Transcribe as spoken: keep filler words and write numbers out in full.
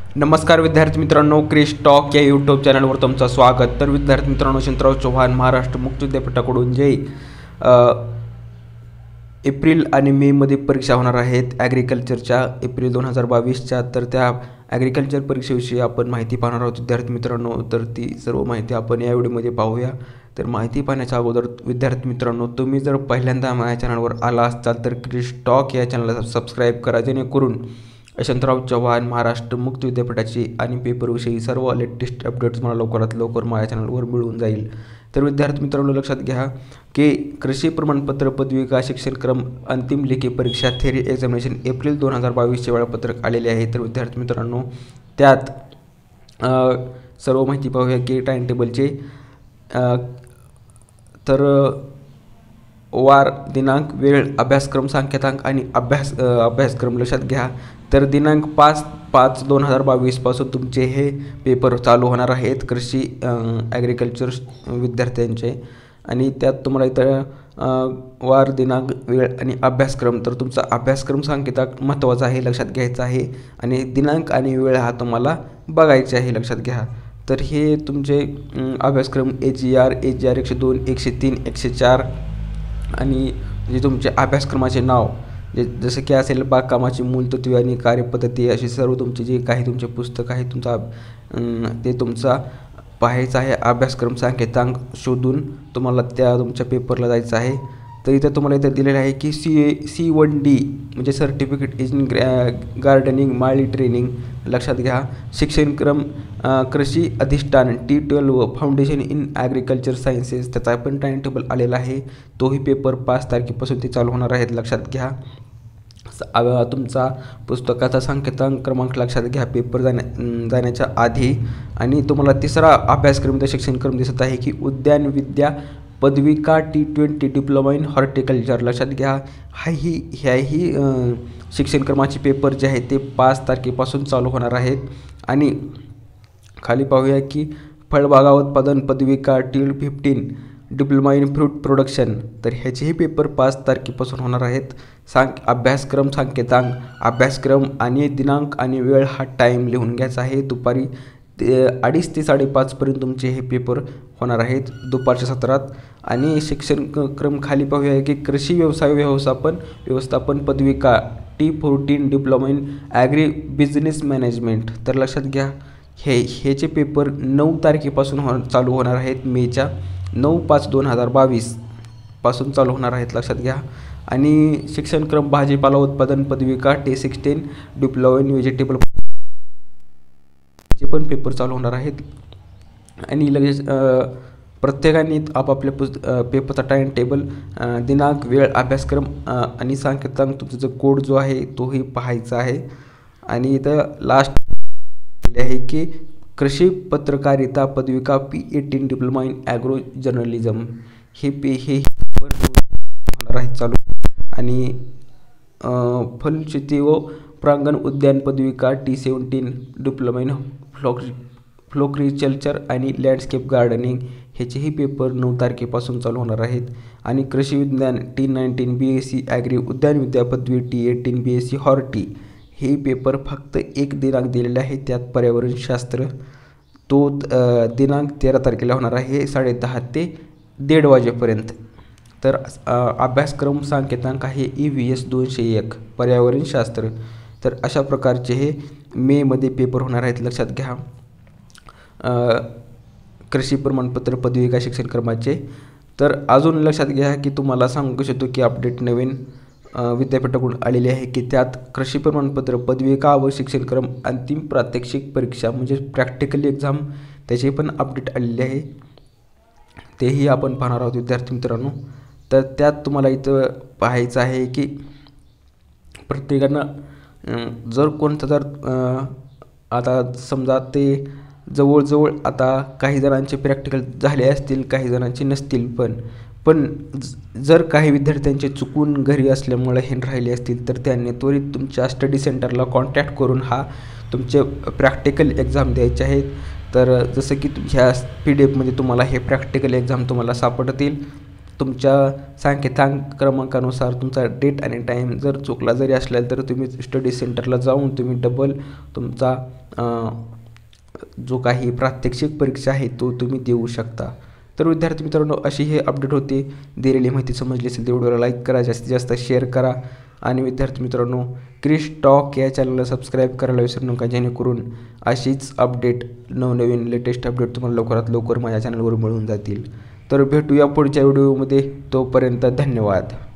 नमस्कार विद्यार्थी मित्रांनो, क्रिश टॉक या यूट्यूब चॅनलवर तुमचं स्वागत। तर विद्यार्थी मित्रांनो, शंतराव चव्हाण महाराष्ट्र मुक्त विद्यापीठाकडून जे एप्रिल आणि मे मध्ये परीक्षा होणार आहेत ॲग्रिकल्चरच्या एप्रिल दोन हजार बावीसच्या, तर त्या ॲग्रिकल्चर परीक्षेविषयी आपण माहिती पाहणार आहोत विद्यार्थी मित्रांनो। तर ती सर्व माहिती आपण या व्हिडिओमध्ये पाहूया। तर माहिती पाहण्याच्या अगोदर विद्यार्थी मित्रांनो, तुम्ही जर पहिल्यांदा माझ्या चॅनलवर आला असाल तर क्रिश टॉक या चॅनलला सबस्क्राईब करा, जेणेकरून शंतराव चव्हाण महाराष्ट्र मुक्त विद्यापीठाची आणि पेपरविषयी सर्व लेटेस्ट अपडेट्स मला लवकरात लवकर माझ्या चॅनलवर मिळून जाईल। तर विद्यार्थी मित्रांनो, लक्षात घ्या की कृषी प्रमाणपत्र पदविका शिक्षणक्रम अंतिम लेखी परीक्षा थेरी एक्झामिनेशन एप्रिल दोन हजार बावीसचे वेळापत्रक आलेले आहे। तर विद्यार्थी मित्रांनो, त्यात सर्व माहिती पाहूया की टाइम टेबलचे। तर वार, दिनांक, वेळ, अभ्यासक्रम सांकेतांक आणि अभ्यास अभ्यासक्रम लक्षात घ्या। तर दिनांक पाच पाच दोन हजार बावीसपासून तुमचे हे पेपर चालू होणार आहेत कृषी ॲग्रिकल्चर विद्यार्थ्यांचे। आणि त्यात तुम्हाला इथं वार, दिनांक, वेळ आणि अभ्यासक्रम, तर तुमचा अभ्यासक्रम सांकेतांक महत्त्वाचा आहे, लक्षात घ्यायचा आहे। आणि दिनांक आणि वेळ हा तुम्हाला बघायचा आहे, लक्षात घ्या। तर हे तुमचे अभ्यासक्रम ए जी आर ए जी आर एकशे दोन एकशे तीन एकशे चार आणि जे तुमचे अभ्यासक्रमाचे नाव जे जसं की असेल बागकामाची मूलतत्वे आणि कार्यपद्धती, असे सर्व तुमचे जे काही तुमचे पुस्तक आहे तुमचा ते तुमचा पाहायचं आहे। अभ्यासक्रम सांकेतांक शोधून तुम्हाला त्या तुमच्या पेपरला जायचं आहे। तर इथं तुम्हाला इथं दिलेलं आहे की C A C one D म्हणजे सर्टिफिकेट इन गार्डनिंग माळी ट्रेनिंग, लक्षात घ्या। शिक्षणक्रम कृषी अधिष्ठान T twelve foundation in agriculture sciences, त्याचा पण टाइम टेबल आलेला आहे। तोही पेपर पाच तारखेपासून ते चालू होणार आहेत, लक्षात घ्या। तुमचा पुस्तकाचा सांकेतांक क्रमांक लक्षात घ्या पेपर जाण्या जाण्याच्या आधी। आणि तुम्हाला तिसरा अभ्यासक्रम शिक्षणक्रम दिसत आहे की उद्यान विद्या पदविका T twenty diploma in horticulture, लक्षात घ्या। हाही ह्याही शिक्षणक्रमाचे पेपर जे आहेत ते पाच तारखेपासून चालू होणार आहेत। आणि खाली पाहूया की फळबागा उत्पादन पदविका T fifteen diploma in fruit production, तर ह्याचेही पेपर पाच तारखेपासून होणार आहेत। सांग अभ्यासक्रम सांकेतांक, अभ्यासक्रम आणि दिनांक आणि वेळ हा टाईम लिहून घ्यायचा आहे। दुपारी ते अडीच ते साडेपाचपर्यंत तुमचे हे पेपर होणार आहेत दुपारच्या सत्रात। आणि शिक्षणक्रम खाली पाहूया की कृषी व्यवसाय व्यवस्थापन व्यवस्थापन पदविका T fourteen diploma in agri business management, तर लक्षात घ्या हे ह्याचे पेपर नऊ तारखेपासून हो चालू होणार आहेत, मेच्या नऊ पाच दोन हजार बावीस पासून चालू होणार आहेत, लक्षात घ्या। आणि शिक्षणक्रम भाजीपाला उत्पादन पदविका T sixteen diploma in vegetable चे पण पेपर चालू होणार आहेत। आणि लगेच प्रत्येकाने आपापल्या पुस्त पेपरचा टाइम टेबल, दिनांक, वेळ, अभ्यासक्रम आणि सांकेतांक तुमचा जो कोड जो आहे तोही पाहायचा आहे। आणि इथं लास्ट आहे की कृषी पत्रकारिता पदविका P eighteen diploma in agro journalism, हे पे हे होणार आहेत चालू। आणि फलशेती व प्रांगण उद्यान पदविका टी सेवन्टीन डिप्लोमा इन फ्लॉक फ्लोरिकल्चर आणि लँडस्केप गार्डनिंग, ह्याचेही पेपर नऊ तारखेपासून चालू होणार आहेत। आणि कृषी विज्ञान T nineteen B S C agri उद्यान विद्या पदवी T eighteen B S C horti, हे पेपर फक्त एक दिनांक दिलेला आहे। त्यात पर्यावरणशास्त्र तो दिनांक तेरा तारखेला होणार आहे साडे दहा ते दीड वाजेपर्यंत। तर अभ्यासक्रम सांकेतांक आहे ई व्ही एस दोनशे एक पर्यावरणशास्त्र। तर अशा प्रकारचे हे मेमध्ये पेपर होणार आहेत, लक्षात घ्या कृषी प्रमाणपत्र पदविका शिक्षणक्रमाचे। तर अजून लक्षात घ्या की तुम्हाला सांगू शकतो की अपडेट नवीन विद्यापीठाकडून आलेली आहे की त्यात कृषी प्रमाणपत्र पदविका व शिक्षणक्रम अंतिम प्रात्यक्षिक परीक्षा म्हणजे प्रॅक्टिकल एक्झाम, त्याची पण अपडेट आलेली आहे, तेही आपण पाहणार आहोत विद्यार्थी मित्रांनो। तर त्यात तुम्हाला इथं पाहायचं आहे की प्रत्येकानं जर कोणतं जर आता समजा ते जवळजवळ आता काही जणांचे प्रॅक्टिकल झाले असतील, काही जणांचे नसतील, पण पण जर काही विद्यार्थ्यांचे चुकून घरी असल्यामुळे हे राहिले असतील तर त्यांनी त्वरित तुमच्या स्टडी सेंटरला कॉन्टॅक्ट करून हा तुमचे प्रॅक्टिकल एक्झाम द्यायचे आहेत। तर जसं की ह्या पी डी एफमध्ये तुम्हाला हे प्रॅक्टिकल एक्झाम तुम्हाला सापडतील। तुमच्या सांकेतांक क्रमांकानुसार तुमचा डेट आणि टाईम जर चुकला जरी असला तर तुम्ही स्टडी सेंटरला जाऊन तुम्ही डबल तुमचा जो काही प्रात्यक्षिक परीक्षा आहे तो तुम्ही देऊ शकता. तर विद्यार्थी मित्रांनो, अशी हे अपडेट होती. दिलेली माहिती समजली असेल तर व्हिडिओला लाईक करा, जास्तीत जास्त शेअर करा आणि विद्यार्थी मित्रांनो, क्रिश टॉक या चॅनलला सबस्क्राईब करायला विसरू नका, जेणेकरून अशीच अपडेट नवनवीन लेटेस्ट अपडेट तुम्हाला लवकरात लवकर माझ्या चॅनलवर मिळून जातील. तर भेटूया पुढच्या व्हिडिओमध्ये. तोपर्यंत धन्यवाद.